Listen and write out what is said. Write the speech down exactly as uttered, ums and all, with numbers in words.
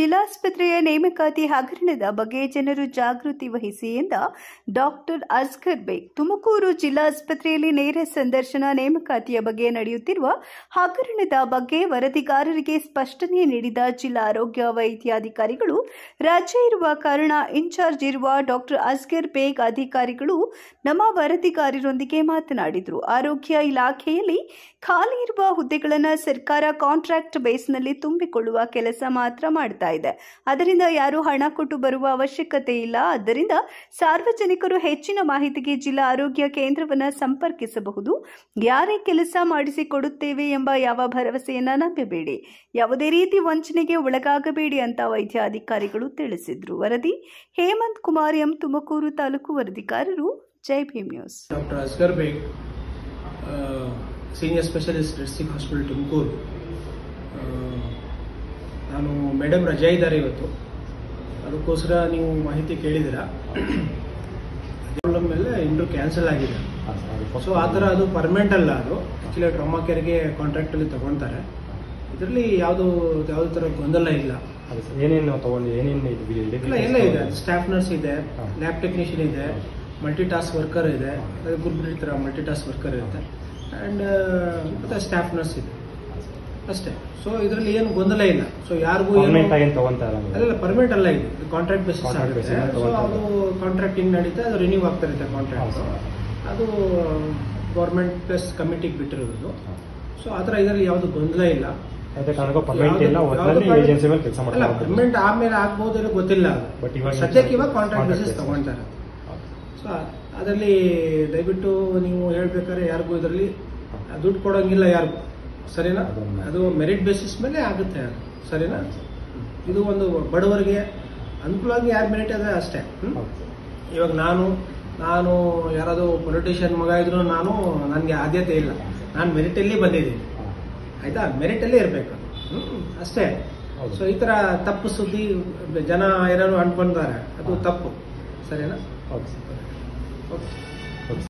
ಜಿಲ್ಲಾಸ್ಪತ್ರೆಯ ನೇಮಕಾತಿ ಹಗರಣದ ಬಗ್ಗೆ ಜನರು ಜಾಗೃತಿ ವಹಿಸಿ ಎಂದ ಡಾಕ್ಟರ್ ಅಸ್ಗರ್ ಬೇಗ್. ತುಮಕೂರು ಜಿಲ್ಲಾಸ್ಪತ್ರೆಯಲ್ಲಿ ನೇರ ಸಂದರ್ಶನ ನೇಮಕಾತಿಯ ಬಗ್ಗೆ ನಡೆಯುತ್ತಿರುವ ಹಗರಣದ ಬಗ್ಗೆ ವರದಿಗಾರರಿಗೆ ಸ್ಪಷ್ಟನೆ ನೀಡಿದ ಜಿಲ್ಲಾ ಆರೋಗ್ಯ ವೈದ್ಯಾಧಿಕಾರಿಗಳು, ರಜೆ ಇರುವ ಕಾರಣ ಇನ್ಚಾರ್ಜ್ ಇರುವ ಡಾಕ್ಟರ್ ಅಸ್ಗರ್ ಬೇಗ್ ಅಧಿಕಾರಿಗಳು ನಮ್ಮ ವರದಿಗಾರರೊಂದಿಗೆ ಮಾತನಾಡಿದರು. ಆರೋಗ್ಯ ಇಲಾಖೆಯಲ್ಲಿ ಖಾಲಿ ಇರುವ ಹುದ್ದೆಗಳನ್ನು ಸರ್ಕಾರ ಕಾಂಟ್ರಾಕ್ಟ್ ಬೇಸ್ನಲ್ಲಿ ತುಂಬಿಕೊಳ್ಳುವ ಕೆಲಸ ಮಾತ್ರ ಮಾಡ್ತಾ ಇದೆ. ಅದರಿಂದ ಯಾರು ಹಣ ಕೊಟ್ಟು ಬರುವ ಅವಶ್ಯಕತೆ ಇಲ್ಲ. ಆದ್ದರಿಂದ ಸಾರ್ವಜನಿಕರು ಹೆಚ್ಚಿನ ಮಾಹಿತಿಗೆ ಜಿಲ್ಲಾ ಆರೋಗ್ಯ ಕೇಂದ್ರವನ್ನು ಸಂಪರ್ಕಿಸಬಹುದು. ಯಾರೇ ಕೆಲಸ ಮಾಡಿಸಿಕೊಡುತ್ತೇವೆ ಎಂಬ ಯಾವ ಭರವಸೆಯನ್ನ ನಂಬಬೇಡಿ, ಯಾವುದೇ ರೀತಿ ವಂಚನೆಗೆ ಒಳಗಾಗಬೇಡಿ ಅಂತ ವೈದ್ಯಾಧಿಕಾರಿಗಳು ತಿಳಿಸಿದ್ರು. ವರದಿ ಹೇಮಂತ್ ಕುಮಾರ್ ಎಂ, ತುಮಕೂರು ತಾಲೂಕು ವರದಿಗಾರರು, Jai Bhim news. Doctor Asgar Baig, senior specialist district hospital Tumakuru. ನಾನು ಮೇಡಮ್ ರಜೆ ಇದ್ದಾರೆ ಇವತ್ತು, ಅದಕ್ಕೋಸ್ಕರ ನೀವು ಮಾಹಿತಿ ಕೇಳಿದ್ದೀರಾ. ಪ್ರಾಬ್ಲಮ್ ಮೇಲೆ ಇಂಟ್ರೂ ಕ್ಯಾನ್ಸಲ್ ಆಗಿದೆ. ಸೊ ಆ ಥರ ಅದು ಪರ್ಮನೆಂಟ್ ಅಲ್ಲ, ಅದು ಆ್ಯಕ್ಚುಲಿ ಟ್ರಾಮಾ ಕೇರ್ಗೆ ಕಾಂಟ್ರಾಕ್ಟಲ್ಲಿ ತಗೊಳ್ತಾರೆ. ಇದರಲ್ಲಿ ಯಾವುದು ಯಾವುದೇ ಥರ ಗೊಂದಲ ಇಲ್ಲ. ಏನೇನು ತಗೊಂಡು ಏನೇನು ಎಲ್ಲ ಇದೆ. ಸ್ಟಾಫ್ ನರ್ಸ್ ಇದೆ, ಲ್ಯಾಬ್ ಟೆಕ್ನಿಷಿಯನ್ ಇದೆ, ಮಲ್ಟಿ ಟಾಸ್ಕ್ ವರ್ಕರ್ ಇದೆ, ಗ್ರೂಪ್ ಥರ ಮಲ್ಟಿ ಟಾಸ್ಕ್ ವರ್ಕರ್ ಇರುತ್ತೆ, ಆ್ಯಂಡ್ ಮತ್ತೆ ಸ್ಟಾಫ್ ನರ್ಸ್ ಇದೆ ಅಷ್ಟೇ. ಸೊ ಇದರಲ್ಲಿ ಏನು ಗೊಂದಲ ಇಲ್ಲ. ಸೊ ಯಾರಿಗೂ ಅಲ್ಲ, ಪರ್ಮನೆಂಟ್ ಅಲ್ಲ, ಇದು ಕಾಂಟ್ರಾಕ್ಟ್ ಬೇಸಿಸ್ ಆಗುತ್ತೆ. ಸೊ ಅದು ಕಾಂಟ್ರಾಕ್ಟಿಂಗ್ ನಡೀತಾ, ಅದು ರಿನ್ಯೂ ಆಗ್ತಾ ಇರುತ್ತೆ ಕಾಂಟ್ರಾಕ್ಟ್. ಅದು ಗೌರ್ಮೆಂಟ್ ಪ್ಲಸ್ ಕಮಿಟಿಗೆ ಬಿಟ್ಟಿರೋದು. ಸೊ ಆ ಥರ ಇದರಲ್ಲಿ ಯಾವುದು ಗೊಂದಲ ಇಲ್ಲ. ಪರ್ಮನೆಂಟ್ ಆಮೇಲೆ ಆಗ್ಬೋದು ಗೊತ್ತಿಲ್ಲ. ಬಟ್ ಸದ್ಯಕ್ಕೆ ಇವಾಗ ಕಾಂಟ್ರಾಕ್ಟ್ ಬೇಸಿಸ್ ತಗೊಳ್ತಾರೆ. ಸೊ ಅದರಲ್ಲಿ ದಯವಿಟ್ಟು ನೀವು ಹೇಳ್ಬೇಕಾದ್ರೆ ಯಾರಿಗೂ ಇದರಲ್ಲಿ ದುಡ್ಡು ಕೊಡೋಂಗಿಲ್ಲ ಯಾರಿಗೂ, ಸರಿನಾ? ಅದು ಮೆರಿಟ್ ಬೇಸಿಸ್ ಮೇಲೆ ಆಗುತ್ತೆ, ಸರಿನಾ? ಇದು ಒಂದು ಬಡವರಿಗೆ ಅನುಕೂಲವಾಗಿ ಯಾರು ಮೆರಿಟ್ ಇದೆ ಅಷ್ಟೇ. ಇವಾಗ ನಾನು ನಾನು ಯಾರಾದರೂ ಪೊಲಿಟಿಷಿಯನ್ ಮಗ ಇದ್ರು ನಾನು ನನಗೆ ಆದ್ಯತೆ ಇಲ್ಲ, ನಾನು ಮೆರಿಟಲ್ಲಿ ಬಂದಿದ್ದೀನಿ, ಆಯ್ತಾ? ಮೆರಿಟಲ್ಲೇ ಇರಬೇಕು, ಅಷ್ಟೇ. ಸೊ ಈ ಥರ ತಪ್ಪು ಸುದ್ದಿ ಜನ ಏನಾದ್ರು ಅನ್ಕೊಂತಾರೆ, ಅದು ತಪ್ಪು, ಸರಿನಾ? ಓಕೆ.